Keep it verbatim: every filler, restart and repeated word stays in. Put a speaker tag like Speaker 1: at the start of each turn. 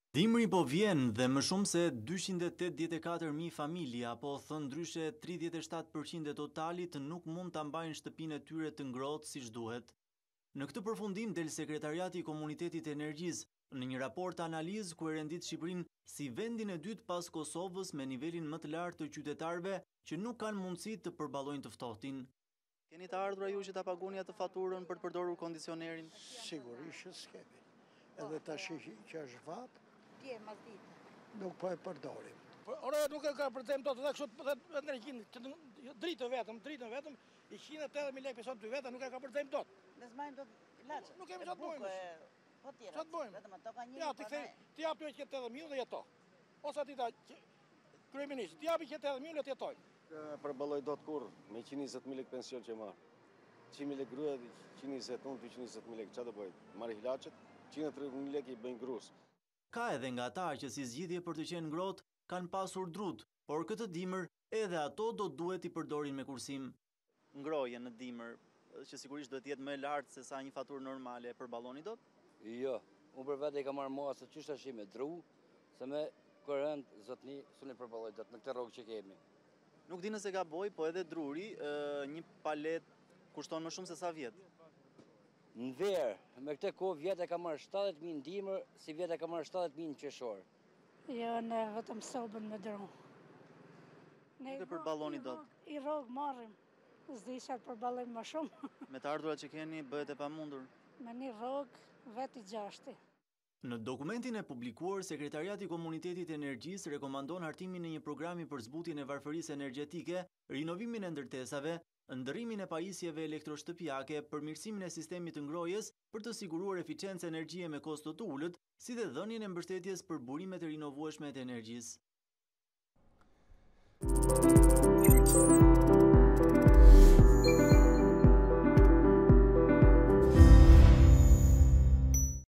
Speaker 1: Dimri po vjen dhe më shumë se dyqind e tetëdhjetë e katër mijë familje, apo thënë ndryshe tridhjetë e shtatë përqind e totalit, nuk mund ta mbajnë shtëpinë e tyre të ngrohtë siç duhet. Në këtë përfundim del Sekretariati i Komunitetit të Energjisë në një raport analizë ku e rendit Shqipërinë si vendin e dytë pas Kosovës me nivelin më të lartë të qytetarëve që nuk kanë mundësi të përballojnë të ftohtin. Keni të ardhur ju që ta paguni atë faturën për të përdorur kondicionerin?
Speaker 2: Sigurisht që s'kemi. Edhe tash që është vatë, nuk po e përdorim.
Speaker 3: Ora nuk e ka përdem dot, edhe kështu edhe energjinë, dritë vetëm, dritë vetëm, i njëqind e tetëdhjetë mijë lekë person dy veta nuk e ka përdem dot.
Speaker 4: Ne s'majmë dot ilaçe.
Speaker 3: Nuk kemi çfarë bëjmë.
Speaker 4: Po tjera.
Speaker 3: Çfarë bëjmë?
Speaker 4: Vetëm ato ka një.
Speaker 3: Ja, ti kthej, ti japi tetëdhjetë mijë dhe jeto. Ose ti ta kryeministri, ti japi tetëdhjetë mijë le të jetojnë.
Speaker 5: Përballoj dot kurr me njëqind e njëzet mijë lekë pension që marr. njëqind mijë lekë gruaja, njëqind e njëzet unë, dyqind e njëzet mijë lekë, çfarë do bëj? Marr ilaçet, njëqind e tridhjetë mijë lekë i bëjnë gruas.
Speaker 1: Ka edhe nga ata që si zgjidhje për të qenë ngrohtë kanë pasur drut, por këtë dimër edhe ato do duhet i përdorin me kursim. Ngrohje në dimër, që sigurisht duhet jetë më e lartë se sa një faturë normale, e përballoni dot?
Speaker 6: Jo, unë për vete i kam marrë mua se qështë është me dru, se me kërënd, zotni, s'unë i përballoj dot në këtë rrogë që kemi.
Speaker 1: Nuk di nëse gaboj, po edhe druri, një palet kushton më shumë se sa vjet.
Speaker 6: Në verë, me këtë kohë vjetë e ka marrë shtatëdhjetë mijë ndimër, si vjetë e ka marrë shtatëdhjetë mijë në qeshor.
Speaker 7: Jo, ne vetëm sobën me dru.
Speaker 1: Nuk e përballoni dot.
Speaker 7: I rrogë marrim, s'di që të përballojmë më shumë.
Speaker 1: Me të ardhurat që keni, bëhet e pamundur.
Speaker 7: Me një rrogë, vetë i gjashti.
Speaker 1: Në dokumentin e publikuar, Sekretariati i Komunitetit të Energjisë rekomandon hartimin e një programi për zbutjen e varfërisë energjetike, rinovimin e ndërtesave, ndërrimin e pajisjeve elektroshtëpiake, përmirësimin e sistemit të ngrohjes për të siguruar eficiencë energjie me kosto të ulët, si dhe dhënien e mbështetjes për burimet e rinovueshme të energjisë.